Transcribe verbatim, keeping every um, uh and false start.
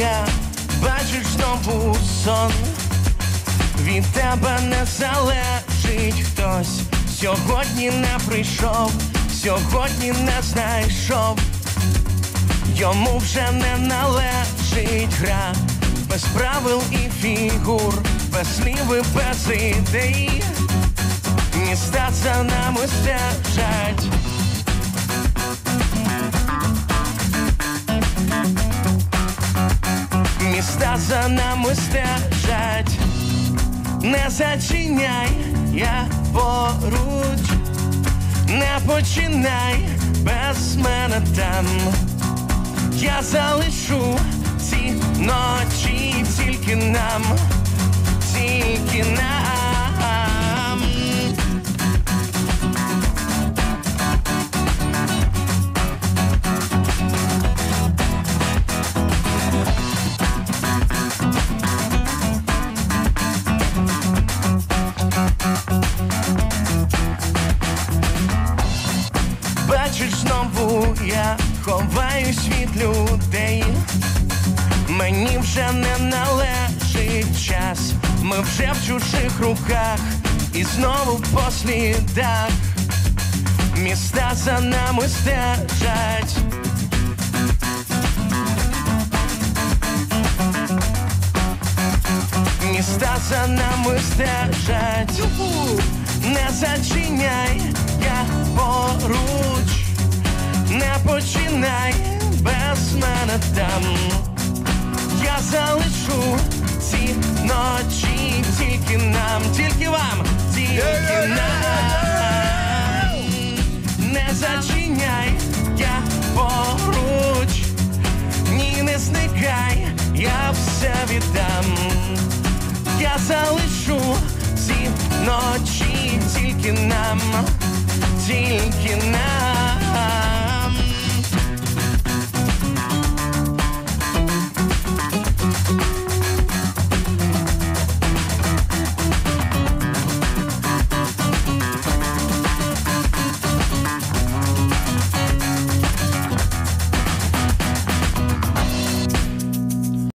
я, бачиш знову сон. Від тебе не залежить хтось. Сьогодні не прийшов, сьогодні не знайшов. Йому вже не належить гра, без правил і фігур, без слів і без ідей. Міста за нами стежать. Міста за нами стежать. Не зачиняй, я поруч. Не починай без мене там. Я залишу ці ночі тільки нам, тільки нам. Бачиш, знову я ховаюсь від людей. Мені вже не належить час. Ми вже в чужих руках і знову по слідах. Міста за нами стежать. Міста за нами стежать. Не зачиняй, я поруч. Не починай без мене там. Я залишу ці ночі тільки нам, тільки вам, тільки нам. Не зачиняй, я поруч. Ні, не зникай, я все віддам. Я залишу ці ночі тільки нам, тільки нам.